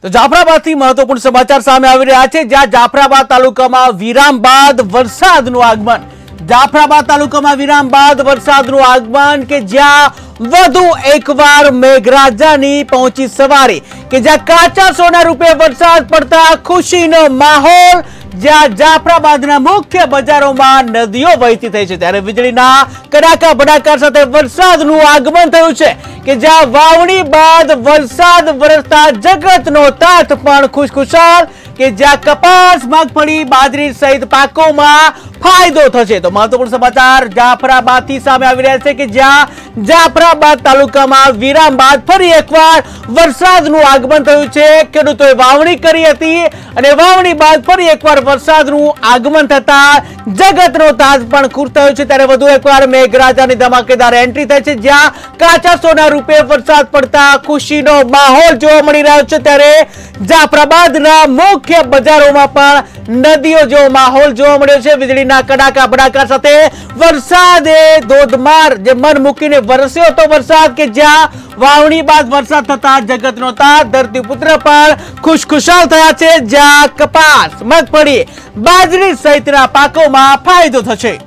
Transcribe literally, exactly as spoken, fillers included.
તો જાફરાબાદથી મહત્વપૂર્ણ સમાચાર સામે આવી રહ્યા છે, જ્યાં જાફરાબાદ તાલુકામાં વિરામ બાદ વરસાદનું આગમન જાફરાબાદ તાલુકામાં વિરામ બાદ વરસાદનું આગમન કે જ્યાં વધુ એકવાર મેઘરાજાની પહોંચી સવારી કે જ્યાં કાચા સોના રૂપે વરસાદ પડતા ખુશીનો માહોલ, જ્યાં જાફરાબાદના મુખ્ય બજારોમાં નદીઓ વહેતી થઈ છે, ત્યારે વીજળીના કડાકા ભડાકા સાથે વરસાદનું આગમન થયું છે કે જ્યાં વાવણી બાદ વરસાદ વરસતા જગતનો તાત પણ ખુશખુશાલ કે જ્યાં કપાસ, મગફળી, બાજરી સહિત પાકોમાં ફાયદો થશે। તો મહત્વપૂર્ણ સમાચાર જાફરાબાદથી સામે આવી રહ્યા છે કે જ્યાં જાફરાબાદ તાલુકામાં વિરામ બાદ ફરી એકવાર વરસાદનું આગમન થયું છે। ખેડૂતોએ વાવણી કરી હતી અને વાવણી બાદ ફરી એકવાર વરસાદનું આગમન થતા જગતનો તાજ પણ ખુશ થયો છે, ત્યારે વધુ એકવાર મેઘરાજાની ધમાકેદાર એન્ટ્રી થઈ છે, જ્યાં કાચા સોના રૂપે વરસાદ પડતા ખુશીનો માહોલ જોવા મળી રહ્યો છે। ત્યારે જાફરાબાદના મુખ્ય બજારોમાં પણ નદીઓ જેવો માહોલ જોવા મળ્યો છે। વીજળીના કડાકા ભડાકા સાથે વરસાદે ધોધમાર જે મન મૂકીને વરસ્યો હતો વરસાદ કે જ્યાં વાવણી બાદ વરસાદ થતા જગતનો તાત ધરતીપુત્ર પણ ખુશખુશાલ થયા છે, જ્યાં કપાસ, મગફળી, બાજરી સહિતના પાકોમાં ફાયદો થશે।